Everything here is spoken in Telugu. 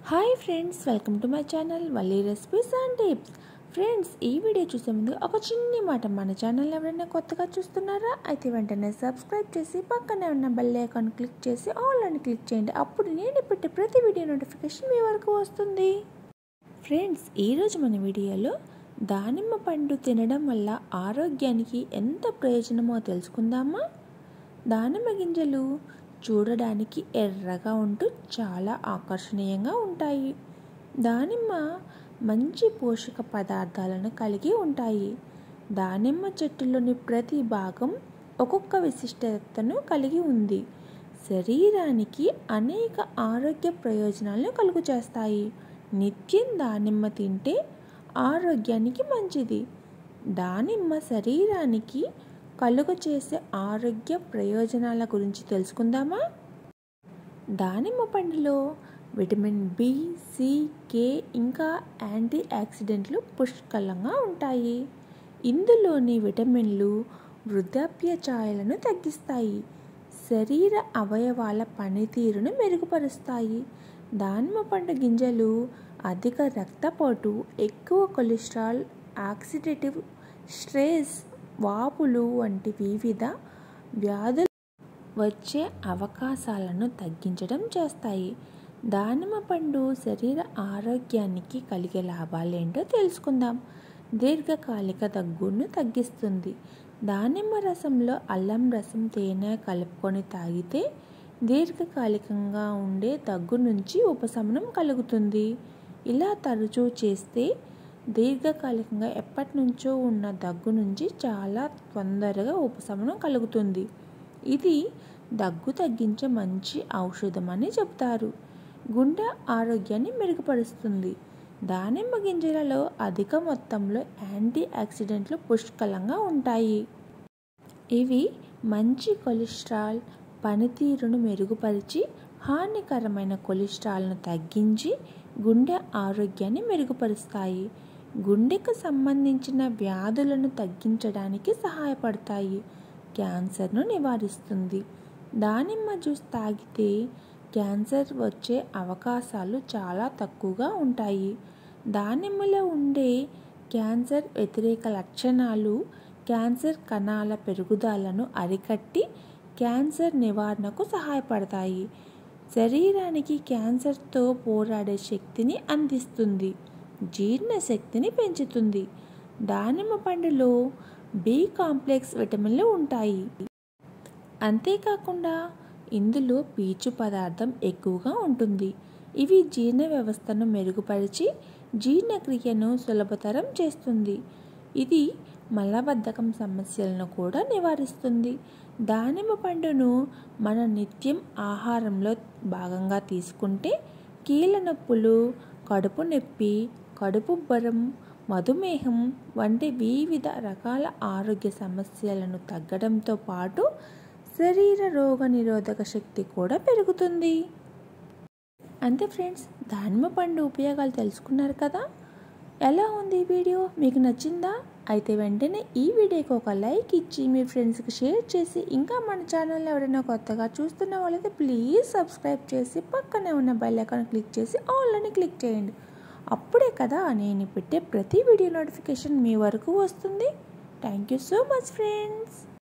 Hi friends, welcome to my channel Valli recipes and tips. Friends, ఈ వీడియో చూసే ముందు ఒక చిన్ని మాట, మన ఛానల్ ఎవరైనా కొత్తగా చూస్తున్నారా అయితే వెంటనే సబ్స్క్రైబ్ చేసి పక్కనే ఉన్న బెల్ ఐకాన్ క్లిక్ చేసి ఆల్ అని క్లిక్ చేయండి. అప్పుడు నేను పెట్టే ప్రతి వీడియో నోటిఫికేషన్ మీ వరకు వస్తుంది. ఫ్రెండ్స్, ఈరోజు మన వీడియోలో దానిమ్మ పండు తినడం వల్ల ఆరోగ్యానికి ఎంత ప్రయోజనమో తెలుసుకుందామా. దానిమ్మ గింజలు చూడడానికి ఎర్రగా ఉంటూ చాలా ఆకర్షణీయంగా ఉంటాయి. దానిమ్మ మంచి పోషక పదార్థాలను కలిగి ఉంటాయి. దానిమ్మ చెట్టులోని ప్రతి భాగం ఒక్కొక్క విశిష్టతను కలిగి ఉంది. శరీరానికి అనేక ఆరోగ్య ప్రయోజనాలను కలుగు చేస్తాయి. నిత్యం దానిమ్మ తింటే ఆరోగ్యానికి మంచిది. దానిమ్మ శరీరానికి కలుగ చేసే ఆరోగ్య ప్రయోజనాల గురించి తెలుసుకుందామా. దానిమ్మ పండులో విటమిన్ బి, సి, కే ఇంకా యాంటీ ఆక్సిడెంట్లు పుష్కలంగా ఉంటాయి. ఇందులోని విటమిన్లు వృద్ధాప్య ఛాయలను తగ్గిస్తాయి, శరీర అవయవాల పనితీరును మెరుగుపరుస్తాయి. దానిమ్మ పండు గింజలు అధిక రక్తపోటు, ఎక్కువ కొలెస్ట్రాల్, ఆక్సిడేటివ్ స్ట్రెస్, వాపులు వంటి వివిధ వ్యాధులు వచ్చే అవకాశాలను తగ్గించడం చేస్తాయి. దానిమ్మ పండు శరీర ఆరోగ్యానికి కలిగే లాభాలేంటో తెలుసుకుందాం. దీర్ఘకాలిక దగ్గును తగ్గిస్తుంది. దానిమ్మ రసంలో అల్లం రసం, తేనె కలుపుకొని తాగితే దీర్ఘకాలికంగా ఉండే దగ్గు నుంచి ఉపశమనం కలుగుతుంది. ఇలా తరచూ చేస్తే దీర్ఘకాలికంగా ఎప్పటి నుంచో ఉన్న దగ్గు నుంచి చాలా తొందరగా ఉపశమనం కలుగుతుంది. ఇది దగ్గు తగ్గించే మంచి ఔషధం అని చెబుతారు. గుండె ఆరోగ్యాన్ని మెరుగుపరుస్తుంది. దానిమ్మ గింజలలో అధిక మొత్తంలో యాంటీ ఆక్సిడెంట్లు పుష్కలంగా ఉంటాయి. ఇవి మంచి కొలెస్ట్రాల్ పనితీరును మెరుగుపరిచి, హానికరమైన కొలెస్ట్రాల్ను తగ్గించి గుండె ఆరోగ్యాన్ని మెరుగుపరుస్తాయి. గుండెకు సంబంధించిన వ్యాధులను తగ్గించడానికి సహాయపడతాయి. క్యాన్సర్ను నివారిస్తుంది. దానిమ్మ జ్యూస్ తాగితే క్యాన్సర్ వచ్చే అవకాశాలు చాలా తక్కువగా ఉంటాయి. దానిమ్మలో ఉండే క్యాన్సర్ వ్యతిరేక లక్షణాలు క్యాన్సర్ కణాల పెరుగుదలను అరికట్టి క్యాన్సర్ నివారణకు సహాయపడతాయి. శరీరానికి క్యాన్సర్తో పోరాడే శక్తిని అందిస్తుంది. జీర్ణశక్తిని పెంచుతుంది. దానిమ్మ పండులో బి కాంప్లెక్స్ విటమిన్లు ఉంటాయి. అంతేకాకుండా ఇందులో పీచు పదార్థం ఎక్కువగా ఉంటుంది. ఇవి జీర్ణ వ్యవస్థను మెరుగుపరిచి జీర్ణక్రియను సులభతరం చేస్తుంది. ఇది మలబద్ధకం సమస్యలను కూడా నివారిస్తుంది. దానిమ్మ పండును మన నిత్యం ఆహారంలో భాగంగా తీసుకుంటే కీళ్ళ నొప్పులు, కడుపు నొప్పి, కడుపుబ్బరం, మధుమేహం వంటి వివిధ రకాల ఆరోగ్య సమస్యలను తగ్గడంతో పాటు శరీర రోగ నిరోధక శక్తి కూడా పెరుగుతుంది. అంతే ఫ్రెండ్స్, దానిమ్మ పండు ఉపయోగాలు తెలుసుకున్నారు కదా. ఎలా ఉంది ఈ వీడియో? మీకు నచ్చిందా? అయితే వెంటనే ఈ వీడియోకి ఒక లైక్ ఇచ్చి మీ ఫ్రెండ్స్కి షేర్ చేసి, ఇంకా మన ఛానల్ ఎవరైనా కొత్తగా చూస్తున్న వాళ్ళైతే ప్లీజ్ సబ్స్క్రైబ్ చేసి పక్కనే ఉన్న బెల్ ఐకాన్ క్లిక్ చేసి ఆల్ అని క్లిక్ చేయండి. అప్పుడే కదా నేను పెట్టే ప్రతి వీడియో నోటిఫికేషన్ మీ వరకు వస్తుంది. Thank you so much friends.